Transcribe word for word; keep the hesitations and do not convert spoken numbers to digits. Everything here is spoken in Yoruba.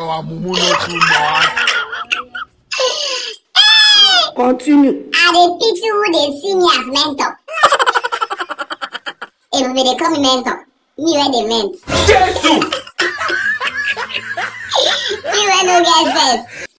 our mumu no too much. Continue. I dey pity who dey see me as mentor. Everybody dey call me mentor. Me wey dey ment. Jesus! Me wey no get sense.